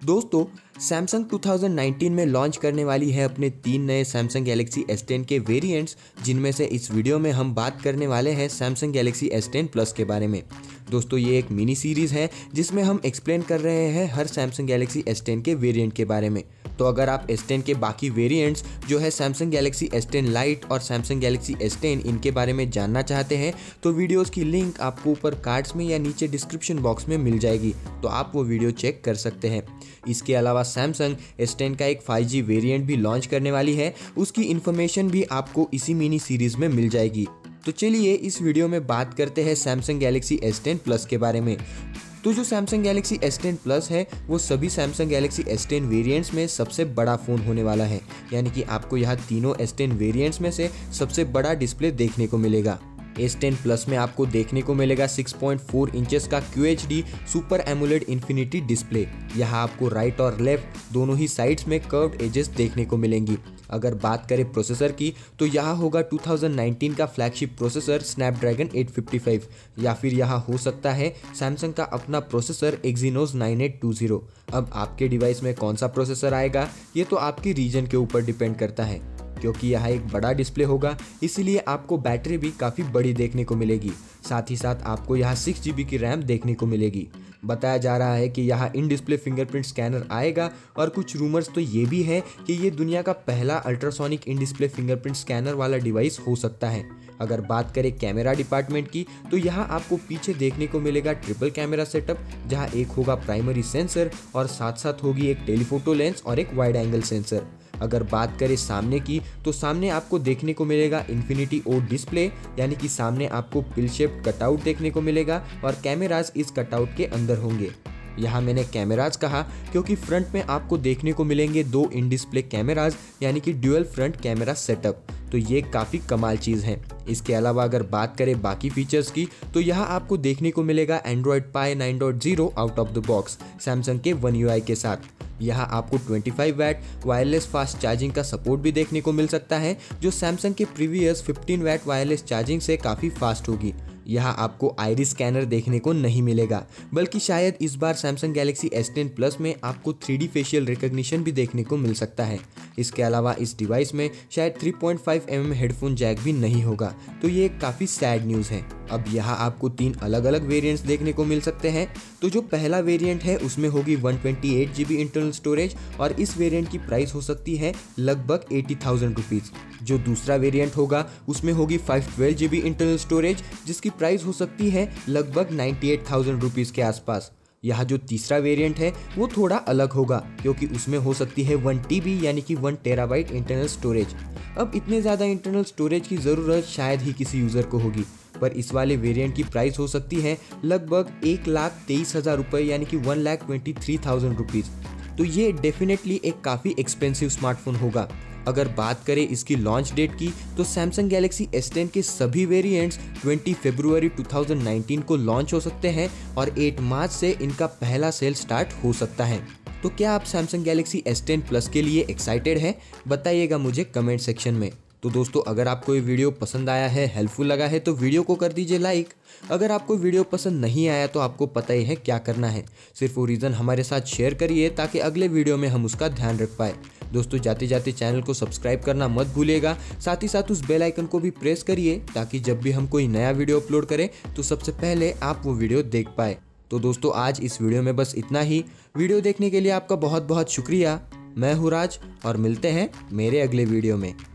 दोस्तों, सैमसंग 2019 में लॉन्च करने वाली है अपने 3 नए सैमसंग गैलेक्सी S10 के वेरिएंट्स, जिनमें से इस वीडियो में हम बात करने वाले हैं सैमसंग गैलेक्सी S10 प्लस के बारे में। दोस्तों, ये एक मिनी सीरीज़ है जिसमें हम एक्सप्लेन कर रहे हैं हर सैमसंग गैलेक्सी S10 के वेरिएंट के बारे में। तो अगर आप S10 के बाकी वेरिएंट्स जो है सैमसंग गैलेक्सी S10 लाइट और सैमसंग गैलेक्सी S10 इनके बारे में जानना चाहते हैं तो वीडियोस की लिंक आपको ऊपर कार्ड्स में या नीचे डिस्क्रिप्शन बॉक्स में मिल जाएगी, तो आप वो वीडियो चेक कर सकते हैं। इसके अलावा सैमसंग S10 का एक 5G वेरिएंट भी लॉन्च करने वाली है, उसकी इन्फॉर्मेशन भी आपको इसी मिनी सीरीज में मिल जाएगी। तो चलिए इस वीडियो में बात करते हैं सैमसंग गैलेक्सी S10 प्लस के बारे में। तो जो सैमसंग गैलेक्सी S10 प्लस है वो सभी सैमसंग गैलेक्सी S10 वेरिएंट्स में सबसे बड़ा फ़ोन होने वाला है, यानी कि आपको यहाँ तीनों S10 वेरिएंट्स में से सबसे बड़ा डिस्प्ले देखने को मिलेगा। S10 प्लस में आपको देखने को मिलेगा 6.4 इंचेस का QHD super AMOLED infinity display. यहाँ आपको राइट और लेफ्ट दोनों ही साइड्स में कर्व्ड एजेस देखने को मिलेंगी। अगर बात करें प्रोसेसर की तो यहाँ होगा 2019 का फ्लैगशिप प्रोसेसर स्नैपड्रैगन 855, या फिर यहाँ हो सकता है सैमसंग का अपना प्रोसेसर एक्जीनोस 9820। अब आपके डिवाइस में कौन सा प्रोसेसर आएगा ये तो आपके रीजन के ऊपर डिपेंड करता है। क्योंकि यहाँ एक बड़ा डिस्प्ले होगा इसीलिए आपको बैटरी भी काफ़ी बड़ी देखने को मिलेगी। साथ ही साथ आपको यहाँ 6GB की रैम देखने को मिलेगी। बताया जा रहा है कि यहाँ इन डिस्प्ले फिंगरप्रिंट स्कैनर आएगा, और कुछ रूमर्स तो ये भी है कि ये दुनिया का पहला ultrasonic in display fingerprint scanner वाला डिवाइस हो सकता है। अगर बात करें कैमरा डिपार्टमेंट की तो यहाँ आपको पीछे देखने को मिलेगा ट्रिपल कैमरा सेटअप, जहाँ एक होगा प्राइमरी सेंसर और साथ साथ होगी एक टेलीफोटो लेंस और एक वाइड एंगल सेंसर। अगर बात करें सामने की तो सामने आपको देखने को मिलेगा इन्फिनिटी ओ डिस्प्ले, यानी कि सामने आपको पिल शेप्ड कटआउट देखने को मिलेगा और कैमरास इस कटआउट के अंदर होंगे। यहाँ मैंने कैमराज कहा क्योंकि फ्रंट में आपको देखने को मिलेंगे 2 इन डिस्प्ले कैमराज, यानी कि ड्यूअल फ्रंट कैमरा सेटअप। तो ये काफ़ी कमाल चीज़ है। इसके अलावा अगर बात करें बाकी फीचर्स की तो यहाँ आपको देखने को मिलेगा Android pie 9.0 out of the box Samsung के One UI के साथ। यहाँ आपको 25 वैट वायरलेस फास्ट चार्जिंग का सपोर्ट भी देखने को मिल सकता है, जो सैमसंग के प्रीवियस 15 वैट वायरलेस चार्जिंग से काफ़ी फास्ट होगी। यहाँ आपको आइरिस स्कैनर देखने को नहीं मिलेगा, बल्कि शायद इस बार सैमसंग गैलेक्सी S10 प्लस में आपको 3D फेशियल रिकॉग्निशन भी देखने को मिल सकता है। इसके अलावा इस डिवाइस में शायद 3.5 mm हेडफोन जैक भी नहीं होगा, तो ये काफ़ी सैड न्यूज़ है। अब यहाँ आपको 3 अलग अलग वेरिएंट्स देखने को मिल सकते हैं। तो जो पहला वेरिएंट है उसमें होगी 128GB इंटरनल स्टोरेज, और इस वेरिएंट की प्राइस हो सकती है लगभग 80,000 रुपीज़। जो दूसरा वेरिएंट होगा उसमें होगी 512GB इंटरनल स्टोरेज, जिसकी प्राइस हो सकती है लगभग 98,000 रुपीज़ के आसपास। यहाँ जो तीसरा वेरिएंट है वो थोड़ा अलग होगा, क्योंकि उसमें हो सकती है 1TB यानी कि 1 टेराबाइट इंटरनल स्टोरेज। अब इतने ज़्यादा इंटरनल स्टोरेज की ज़रूरत शायद ही किसी यूज़र को होगी, पर इस वाले वेरिएंट की प्राइस हो सकती है लगभग 1,23,000 रुपये, यानी कि 1,23,000 रुपीज़। तो ये डेफिनेटली एक काफ़ी एक्सपेंसिव स्मार्टफोन होगा। अगर बात करें इसकी लॉन्च डेट की तो सैमसंग गैलेक्सी S10 के सभी वेरिएंट्स 20 फरवरी 2019 को लॉन्च हो सकते हैं, और 8 मार्च से इनका पहला सेल स्टार्ट हो सकता है। तो क्या आप सैमसंग गैलेक्सी S10 प्लस के लिए एक्साइटेड हैं? बताइएगा मुझे कमेंट सेक्शन में। तो दोस्तों, अगर आपको ये वीडियो पसंद आया है, हेल्पफुल लगा है, तो वीडियो को कर दीजिए लाइक। अगर आपको वीडियो पसंद नहीं आया तो आपको पता ही है क्या करना है, सिर्फ वो रीज़न हमारे साथ शेयर करिए ताकि अगले वीडियो में हम उसका ध्यान रख पाए। दोस्तों, जाते जाते चैनल को सब्सक्राइब करना मत भूलिएगा, साथ ही साथ उस बेल आइकन को भी प्रेस करिए ताकि जब भी हम कोई नया वीडियो अपलोड करें तो सबसे पहले आप वो वीडियो देख पाए। तो दोस्तों, आज इस वीडियो में बस इतना ही। वीडियो देखने के लिए आपका बहुत बहुत शुक्रिया। मैं हूँ राज और मिलते हैं मेरे अगले वीडियो में।